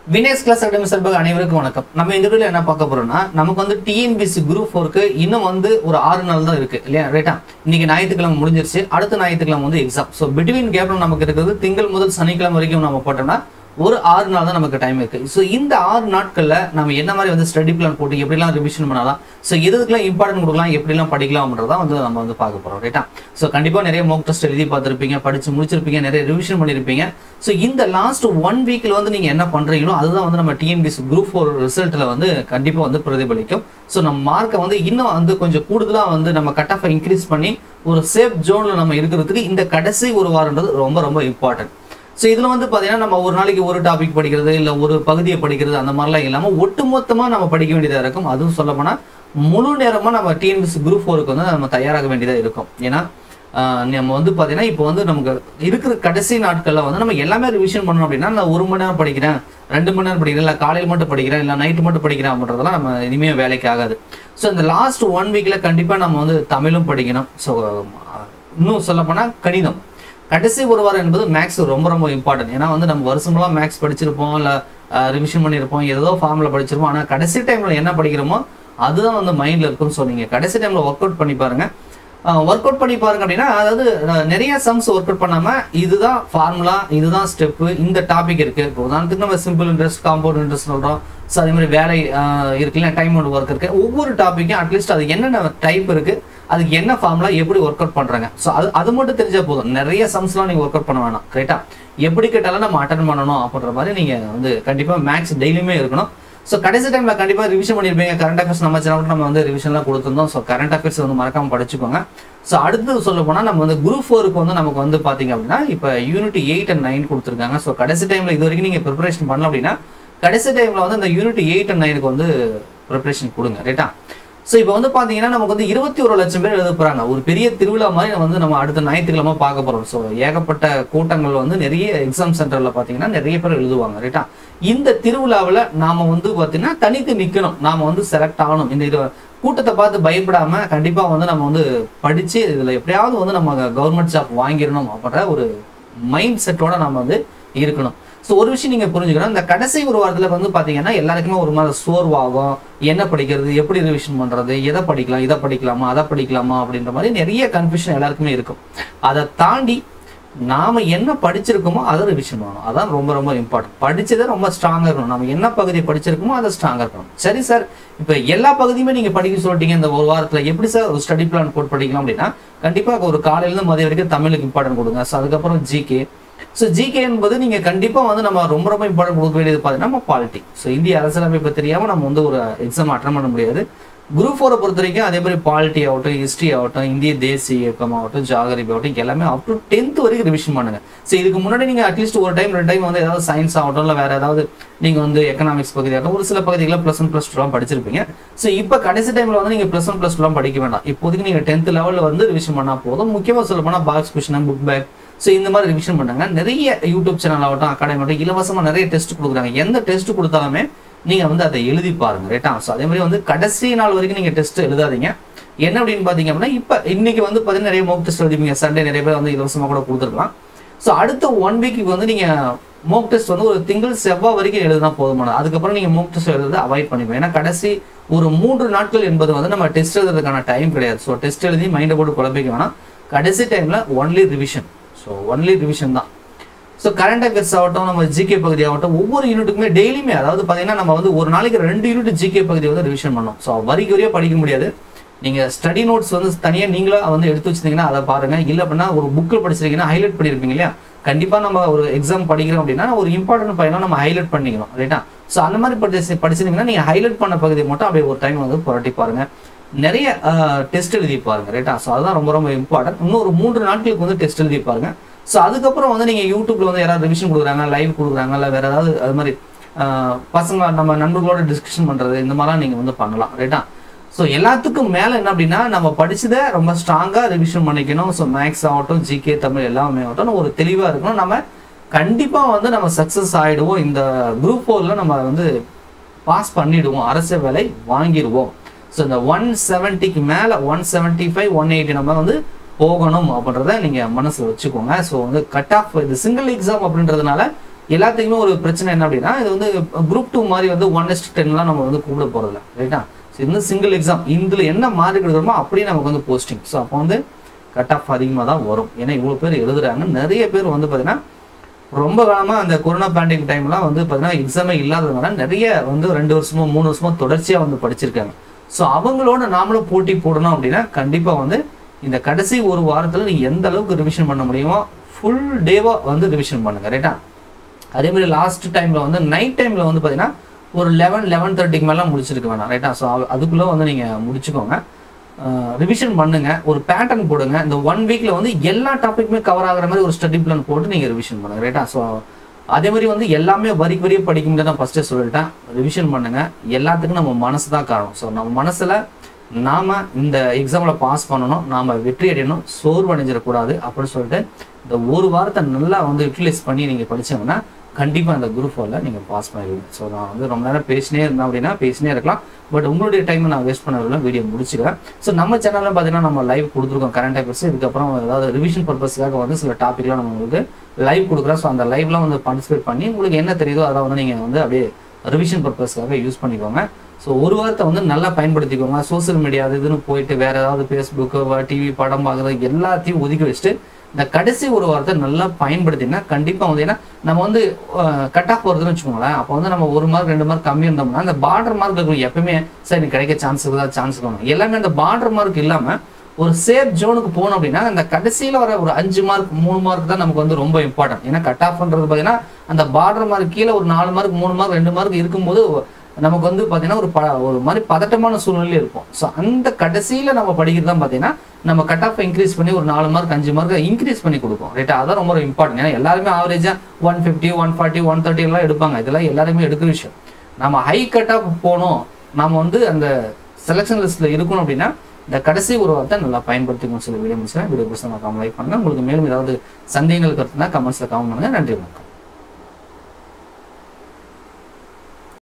Vinesh class academy சார்பாக அனைவருக்கும் வணக்கம். நம்ம இந்த வீடியோல என்ன பார்க்க போறோம்னா, நமக்கு வந்து டிஎன்பிஎஸ்சி குரூப் 4க்கு இன்னும் வந்து ஒரு 6 நாள் தான் இருக்கு இல்லையா? ரைட்டா? இன்னைக்கு ஞாயிற்றுக்கிழமை முடிஞ்சிருச்சு. அடுத்த ஞாயிற்றுக்கிழமை வந்து எக்ஸாம். ஸோ பிட்வீன் கேப்ல நமக்கு இருக்கிறது திங்கள் முதல் சனிக்கிழமை வரைக்கும் நம்ம போட்டோம்னா ஒரு 6 நாள் தான் நமக்கு டைம் இருக்கு. ஸோ இந்த 6 நாட்கள்ல நம்ம என்ன மாதிரி வந்து ஸ்டடி பிளான் போட்டு எப்படிலாம் ரிவிஷன் பண்ணலாம், ஸோ எதுக்கெல்லாம் இம்பார்ட்டன்ட் கொடுக்கலாம், எப்படிலாம் படிக்கலாம்ன்றதா வந்து நம்ம வந்து பார்க்க போறோம். ரைட்டா? ஸோ கண்டிப்பா நிறைய மோக் டெஸ்ட் எழுதி பார்த்துருப்பீங்க, படிச்சு முடிச்சிருப்பீங்க, நிறைய ரிவிஷன் பண்ணிருப்பீங்க. ஸோ இந்த லாஸ்ட் 1 வீக்ல வந்து நீங்க என்ன பண்றீங்களோ அதுதான் வந்து நம்ம டிஎன்பிஎஸ்சி குரூப் 4 ரிசல்ட்ல வந்து கண்டிப்பா வந்து பிரதிபலிக்கும். ஸோ நம்ம மார்க்கை வந்து இன்னும் வந்து கொஞ்சம் கூடுதலா வந்து நம்ம கட் ஆஃப் இன்க்ரீஸ் பண்ணி ஒரு சேஃப் ஜோன்ல நம்ம இருக்கிறதுக்கு இந்த கடைசி ஒரு வாரம்ன்றது ரொம்ப ரொம்ப இம்பார்ட்டன்ட். ஸோ இதில் வந்து பார்த்தீங்கன்னா நம்ம ஒரு நாளைக்கு ஒரு டாபிக் படிக்கிறது இல்லை ஒரு பகுதியை படிக்கிறது அந்த மாதிரிலாம் இல்லாமல் ஒட்டுமொத்தமாக நம்ம படிக்க வேண்டியதாக இருக்கும். அதுவும் சொல்லப்போனால் முழு நேரமாக நம்ம டிஎன்பிஎஸ்சி குரூப் 4க்கு வந்து நம்ம தயாராக வேண்டியதாக இருக்கும். ஏன்னா நம்ம வந்து பார்த்தீங்கன்னா இப்போ வந்து நமக்கு இருக்கிற கடைசி நாட்களில் வந்து நம்ம எல்லாமே ரிவிஷன் பண்ணணும் அப்படின்னா நான் 1 மணி நேரம் படிக்கிறேன், 2 மணி நேரம் படிக்கிறேன், இல்லை காலையில் மட்டும் படிக்கிறேன், இல்லை நைட்டு மட்டும் படிக்கிறேன் அப்படின்றதெல்லாம் நம்ம இனிமேல் வேலைக்கு ஆகாது. ஸோ இந்த லாஸ்ட் 1 வீக்கில் கண்டிப்பாக நம்ம வந்து தமிழும் படிக்கணும். ஸோ இன்னும் சொல்லப்போனால் கணிதம் கடைசி ஒரு வாரம் என்பது மேக்ஸ் ரொம்ப ரொம்ப இம்பார்ட்டன்ட். ஏன்னா வந்து நம்ம வருஷமெல்லாம் மேக்ஸ் படிச்சிருப்போம், இல்லை ரிவிஷன் பண்ணியிருப்போம், ஏதோ ஃபார்மில் படிச்சிருப்போம். ஆனால் கடைசி டைமில் என்ன படிக்கிறோமோ அதுதான் வந்து மைண்டில் இருக்கும். ஸோ நீங்கள் கடைசி டைமில் ஒர்க் அவுட் பண்ணி பாருங்க. ஒர்க் அவுட் பண்ணி பாருங்க அப்படின்னா, அதாவது நிறைய சம்ஸ் ஒர்க் அவுட் பண்ணாமல் இதுதான் ஃபார்முலா, இதுதான் ஸ்டெப்பு, இந்த டாபிக் இருக்கு. இப்போ உதாரணத்துக்கு நம்ம சிம்பிள் இன்ட்ரெஸ்ட், காம்பவுண்ட் இன்ட்ரெஸ்ட் சொல்கிறோம். ஸோ அதே மாதிரி வேலை இருக்குல்ல, டைம் அவுட் ஒர்க் இருக்கு. ஒவ்வொரு டாப்பிக்கும் அட்லீஸ்ட் அது என்னென்ன டைப் இருக்கு, அதுக்கு என்ன ஃபார்முலா, எப்படி ஒர்க் அவுட் பண்றாங்க, ஸோ அது மட்டும் தெரிஞ்சா போதும். நிறைய சம்ஸ்லாம் நீங்க ஒர்க் அவுட் பண்ண வேணாம். கரெக்டா? எப்படி கேட்டாலும் நம்ம அட்டன் பண்ணணும் அப்படின்ற மாதிரி நீங்க வந்து கண்டிப்பா மேக்ஸ் டெய்லியுமே இருக்கணும். ஸோ கடைசி டைம்ல கண்டிப்பா ரிவிஷன் பண்ணிருப்பீங்க. கரண்ட் அஃபேர்ஸ் நம்ம சேனல் நம்ம வந்து ரிவிஷன்லாம் கொடுத்துருந்தோம். ஸோ கரண்ட் அஃபேர்ஸ் வந்து மறக்காம படிச்சுக்கோங்க. ஸோ அடுத்தது சொல்ல போனா நம்ம வந்து குரூப் 4க்கு வந்து நமக்கு வந்து பாத்தீங்க அப்படின்னா இப்போ யூனிட் 8 and 9 கொடுத்துருக்காங்க. ஸோ கடைசி டைம்ல இது வரைக்கும் நீங்க ப்ரிப்பரேஷன் பண்ணல அப்படின்னா கடைசி டைம்ல வந்து இந்த யூனிட் 8 and 9க்கு வந்து ப்ரிப்பரேஷன் கொடுங்க. ரைட்டா? ஸோ இப்போ வந்து பார்த்தீங்கன்னா நமக்கு வந்து 21 லட்சம் பேர் எழுத போகிறாங்க. ஒரு பெரிய திருவிழா மாதிரி வந்து நம்ம அடுத்த ஞாயிற்றுக்கிழமை பார்க்க போகிறோம். ஸோ ஏகப்பட்ட கூட்டங்கள் வந்து நிறைய எக்ஸாம் சென்டரில் பார்த்தீங்கன்னா நிறைய பேர் எழுதுவாங்க. ரைட்டா? இந்த திருவிழாவில் நாம் வந்து பார்த்தீங்கன்னா தனித்து நிற்கணும், நாம் வந்து செலக்ட் ஆகணும். இந்த கூட்டத்தை பார்த்து பயப்படாமல் கண்டிப்பாக வந்து நம்ம வந்து படித்து இதில் எப்படியாவது வந்து நம்ம கவர்மெண்ட் ஜாப் வாங்கிடணும் அப்படின்ற ஒரு மைண்ட் செட்டோட நம்ம வந்து இருக்கணும். ஸோ ஒரு விஷயம் நீங்கள் புரிஞ்சுக்கணும், இந்த கடைசி ஒரு வாரத்தில் வந்து பார்த்தீங்கன்னா எல்லாருக்குமே ஒரு மாதிரி சோர்வாகும். என்ன படிக்கிறது, எப்படி ரிவிஷன் பண்ணுறது, எதை படிக்கலாம், இதை படிக்கலாமா, அதை படிக்கலாமா அப்படின்ற மாதிரி நிறைய கன்ஃபியூஷன் எல்லாருக்குமே இருக்கும். அதை தாண்டி நாம் என்ன படிச்சிருக்கோமோ அதை ரிவிஷன் பண்ணணும். அதான் ரொம்ப ரொம்ப இம்பார்ட்டன்ட். படித்ததை ரொம்ப ஸ்ட்ராங்காக இருக்கணும். நம்ம என்ன பகுதியை படிச்சிருக்கோமோ அதை ஸ்ட்ராங்காக இருக்கணும். சரி சார், இப்போ எல்லா பகுதியுமே நீங்கள் படிக்க சொல்லிட்டீங்க இந்த ஒரு வாரத்தில், எப்படி சார் ஒரு ஸ்டடி பிளான் போட்டு படிக்கலாம் அப்படின்னா கண்டிப்பாக ஒரு காலையிலேருந்து மதியம் வரைக்கும் தமிழுக்கு இம்பார்ட்டன்ட் கொடுங்க. ஸோ அதுக்கப்புறம் ஜிகே. ஸோ ஜிகே என்பது நீங்கள் கண்டிப்பாக வந்து நம்ம ரொம்ப ரொம்ப இம்பார்ட்டன்ட் கொடுக்க வேண்டியது பார்த்தீங்கன்னா நம்ம பாலிட்டி. ஸோ இந்திய அரசியலமைப்பை தெரியாமல் நம்ம வந்து ஒரு எக்ஸாம் அட்டன் பண்ண முடியாது. குரூப் 4 பொறுத்த வரைக்கும் அதே மாதிரி பாலிட்டி ஆகட்டும், ஹிஸ்ட்ரி ஆகட்டும், இந்திய தேசிய இயக்கம் ஆகட்டும், ஜாகிரபி ஆகட்டும், எல்லாமே அப் டு 10th வரைக்கும் ரிவிஷன் பண்ணுங்க. ஸோ இதுக்கு முன்னாடி நீங்கள் அட்லீஸ்ட் ஒரு டைம் 2 டைம் வந்து ஏதாவது சயின்ஸ் ஆகட்டும், இல்லை வேற ஏதாவது நீங்கள் வந்து எக்கனாமிக்ஸ் பகுதி ஆகட்டும், ஒரு சில பகுதிகளை +1 +2 படிச்சிருப்பீங்க. ஸோ இப்போ கடைசி டைமில் வந்து நீங்கள் +1 +2 படிக்க வேண்டாம். இப்போதைக்கு நீங்கள் 10th லெவலில் வந்து ரிவிஷன் பண்ணால் போதும். முக்கியமாக சொல்ல போனால் box question, book back, so இந்த மாதிரி ரிவிஷன் பண்ணாங்க. நிறைய யூடியூப் சேனல் ஆகட்டும், அகாடமி ஆகட்டும், இலவசமாக நிறைய டெஸ்ட் கொடுக்குறாங்க. எந்த டெஸ்ட் கொடுத்தாலுமே நீங்கள் வந்து அதை எழுதி பாருங்க. ரைட்டா? ஸோ அதே மாதிரி வந்து கடைசி நாள் வரைக்கும் நீங்கள் டெஸ்ட் எழுதாதீங்க. என்ன அப்படின்னு பார்த்தீங்க அப்படின்னா இப்போ இன்னைக்கு வந்து பார்த்தீங்கன்னா நிறைய மோக் டெஸ்ட் எழுதிப்பீங்க. சண்டே நிறைய பேர் வந்து இலவசமாக கூட கொடுத்துருக்கலாம். ஸோ அடுத்த 1 வீக்கு வந்து நீங்கள் மோக் டெஸ்ட் வந்து ஒரு திங்கள் செவ்வாய் வரைக்கும் எழுதுனா போதுமானது. அதுக்கப்புறம் நீங்கள் மோக் டெஸ்ட் எழுதுறதை அவாய்ட் பண்ணிப்போம். ஏன்னா கடைசி ஒரு 3 நாட்கள் என்பது வந்து நம்ம டெஸ்ட் எழுதுறதுக்கான டைம் கிடையாது. ஸோ டெஸ்ட் எழுதி மைண்டை போட்டு குழப்பிக்க வேணாம். கடைசி டைமில் only revision. So only revision தான். ஸோ கரண்ட் அஃபேர்ஸ் ஆகட்டும், நம்ம ஜிகே பகுதி ஆகட்டும், ஒவ்வொரு யூனிட்டுக்குமே டெய்லியுமே, அதாவது பார்த்தீங்கன்னா நம்ம வந்து ஒரு நாளைக்கு 2 யூனிட் ஜிகே பகுதி வந்து ரிவிஷன் பண்ணோம். ஸோ வரிக்கு வரையாக படிக்க முடியாது. நீங்கள் ஸ்டடி நோட்ஸ் வந்து தனியாக நீங்களாக வந்து எடுத்து வச்சிருந்தீங்கன்னா அதை பாருங்கள். இல்லை அப்படின்னா ஒரு புக்கில் படிச்சிருக்கீங்கன்னா ஹைலைட் பண்ணியிருப்பீங்க இல்லையா? கண்டிப்பாக நம்ம ஒரு எக்ஸாம் படிக்கிறோம் அப்படின்னா ஒரு இம்பார்ட்டன்ட் பையனா நம்ம ஹைலைட் பண்ணிக்கணும். ரைட்டா? ஸோ அந்த மாதிரி படிச்சிருந்தீங்கன்னா நீங்கள் ஹைலைட் பண்ண பகுதியை மட்டும் அப்படியே ஒரு டைம் வந்து புரட்டி பாருங்க. நிறைய டெஸ்ட் எழுதி பாருங்க. ரைட்டா? ஸோ அதுதான் ரொம்ப ரொம்ப இம்பார்ட்டன்ட். இன்னும் ஒரு 3 நாட்களுக்கு வந்து டெஸ்ட் எழுதி பாருங்க. ஸோ அதுக்கப்புறம் வந்து நீங்கள் யூடியூப்ல வந்து யாராவது ரிவிஷன் கொடுக்குறாங்க, லைவ் கொடுக்குறாங்க, இல்லை வேற ஏதாவது அது மாதிரி பசங்க நம்ம நண்பர்களோட டிஸ்கஷன் பண்ணுறது, இந்த மாதிரிலாம் நீங்கள் வந்து பண்ணலாம். ரைட்டா? ஸோ எல்லாத்துக்கும் மேலே என்ன அப்படின்னா நம்ம படிச்சதை ரொம்ப ஸ்ட்ராங்காக ரிவிஷன் பண்ணிக்கணும். ஸோ மேக்ஸ் ஆகட்டும், ஜிகே, தமிழ் எல்லாமே ஆகட்டும் ஒரு தெளிவாக இருக்கணும். நம்ம கண்டிப்பாக வந்து நம்ம சக்ஸஸ் ஆகிடுவோம். இந்த குரூப் 4ல நம்ம வந்து பாஸ் பண்ணிடுவோம், அரசு வேலை வாங்கிடுவோம். ஸோ இந்த 170க்கு மேலே 175, 180 நம்ம வந்து போகணும் அப்படின்றத நீங்கள் மனசில் வச்சுக்கோங்க. ஸோ வந்து கட் ஆஃப் இது சிங்கிள் எக்ஸாம் அப்படின்றதுனால எல்லாத்துக்குமே ஒரு பிரச்சனை என்ன அப்படின்னா, இது வந்து குரூப் 2 மாதிரி வந்து 1:10 நம்ம வந்து கூப்பிட போறதில்ல, ரைட்டா? இது சிங்கிள் எக்ஸாம், இதுல என்ன மார்க் எடுக்கிறோமோ அப்படியே நமக்கு வந்து போஸ்டிங். ஸோ அப்போ வந்து கட் ஆஃப் அதிகமாக தான் வரும். ஏன்னா இவ்வளோ பேர் எழுதுறாங்க. நிறைய பேர் வந்து பார்த்தீங்கன்னா ரொம்ப காலமாக அந்த கொரோனா பேண்டமிக் டைம்லாம் வந்து பார்த்தீங்கன்னா எக்ஸாமே இல்லாததுனால நிறைய வந்து 2 வருஷமோ 3 வருஷமோ தொடர்ச்சியாக வந்து படிச்சிருக்காங்க. ஸோ அவங்களோட நாமளும் போட்டி போடணும் அப்படின்னா கண்டிப்பாக வந்து இந்த கடைசி ஒரு வாரத்தில் நீங்கள் எந்த அளவுக்கு ரிவிஷன் பண்ண முடியுமோ ஃபுல் டேவாக வந்து ரிவிஷன் பண்ணுங்க, ரைட்டா? அதே மாதிரி லாஸ்ட் டைமில் வந்து நைட் டைமில் வந்து பார்த்தீங்கன்னா ஒரு 11-11:30 மேலாம் முடிச்சிருக்க வேணாம், ரைட்டா? ஸோ அதுக்குள்ளே வந்து நீங்கள் முடிச்சுக்கோங்க. ரிவிஷன் பண்ணுங்க, ஒரு பேட்டர்ன் போடுங்க. இந்த 1 வீக்ல வந்து எல்லா டாபிக்குமே கவர் ஆகிற மாதிரி ஒரு ஸ்டடி பிளான் போட்டு நீங்கள் ரிவிஷன் பண்ணுங்க, ரைட்டா? ஸோ அதே மாதிரி வந்து எல்லாமே வரிக்கு வரியே படிக்க முடியாது, நான் ஃபர்ஸ்டே சொல்லிட்டேன். ரிவிஷன் பண்ணுங்க. எல்லாத்துக்கும் நம்ம மனசு தான் காரணம். ஸோ நம்ம மனசில் நாம இந்த எக்ஸாமில் பாஸ் பண்ணணும், நாம் வெற்றி அடையணும், சோர்வு அடைஞ்சிடக்கூடாது அப்படின்னு சொல்லிட்டு இந்த ஒரு வாரத்தை நல்லா வந்து யூட்டிலைஸ் பண்ணி நீங்கள் படித்தீங்கன்னா கண்டிப்பாக அந்த குரூப் 4ல நீங்கள் பாஸ் பண்ணிடுவீங்க. ஸோ நான் வந்து ரொம்ப நேரம் பேசினே இருந்தேன் அப்படின்னா பேசினே இருக்கலாம். பட் உங்களுடைய டைமை நான் வேஸ்ட் பண்ண வீடியோ முடிச்சுக்கிறேன். ஸோ நம்ம சேனலில் பார்த்தீங்கன்னா நம்ம லைவ் கொடுத்துருக்கோம் கரண்ட் அஃபேர்ஸ். இதுக்கப்புறம் ஏதாவது ரிவிஷன் பர்பஸ்க்காக வந்து சில டாப்பிக்லாம் நம்ம உங்களுக்கு லைவ் கொடுக்குறோம். ஸோ அந்த லைவ்லாம் வந்து பார்ட்டிசிபேட் பண்ணி உங்களுக்கு என்ன தெரியுதோ அதை வந்து நீங்கள் வந்து அப்படியே ரிவிஷன் பர்பஸ்க்காக யூஸ் பண்ணிக்கோங்க. ஸோ ஒரு வாரத்தை வந்து நல்லா பயன்படுத்திக்கோங்க. சோசியல் மீடியா அது இதுன்னு போயிட்டு வேற ஏதாவது ஃபேஸ்புக்கு டிவி படம் பார்க்குறது எல்லாத்தையும் ஒதுக்கி வச்சுட்டு இந்த கடைசி ஒரு வாரத்தை நல்லா பயன்படுத்தினா கண்டிப்பாக வந்து, ஏன்னா நம்ம வந்து கட் ஆஃப் வருதுன்னு வச்சுக்கோங்களேன். அப்போ வந்து நம்ம 1 மார்க் 2 மார்க் கம்மி இருந்தோம்னா அந்த பார்டர் மார்க் இருக்கும். எப்பவுமே சார் எனக்கு கிடைக்க சான்ஸ் இருக்கணும். எல்லாமே அந்த பார்டர் மார்க் இல்லாமல் ஒரு சேஃப் ஜோனுக்கு போகணும் அப்படின்னா அந்த கடைசியில் வர ஒரு 5 மார்க் 3 மார்க் தான் நமக்கு வந்து ரொம்ப இம்பார்ட்டன்ட். ஏன்னா கட் ஆஃப்ன்றது பார்த்தீங்கன்னா அந்த பார்டர் மார்க் கீழே ஒரு 4 மார்க் 3 மார்க் 2 மார்க் இருக்கும்போது நமக்கு வந்து பார்த்தீங்கன்னா ஒரு மாதிரி பதட்டமான சூழ்நிலையில் இருக்கும். ஸோ அந்த கடைசியில் நம்ம படிக்கிறது தான் பார்த்தீங்கன்னா நம்ம கட் ஆஃப் இன்க்ரீஸ் பண்ணி ஒரு 4 மார்க் 5 மார்க் இன்க்ரீஸ் பண்ணி கொடுக்கும், ரைட்டா? அதான் ரொம்ப இம்பார்ட்டன்ட். ஏன்னா எல்லாருமே ஆவரேஜாக 150 140 130 எல்லாம் எடுப்பாங்க. இதெல்லாம் எல்லாருமே எடுக்கிற விஷயம். நம்ம ஹை கட் ஆஃப் போகணும், நம்ம வந்து அந்த செலெக்ஷன் லிஸ்ட்டில் இருக்கணும் அப்படின்னா இந்த கடைசி ஒரு வார்த்தை நல்லா பயன்படுத்திக்கணும். சில வீடியோ முடிச்சுன்னா வீடியோ பிடிச்சா நான் லைக் பண்ணுங்க. உங்களுக்கு மேலும் ஏதாவது சந்தேகங்கள் கருத்துனா கமெண்ட்ஸில் கமெண்ட் பண்ணுங்க. நன்றி, வணக்கம்.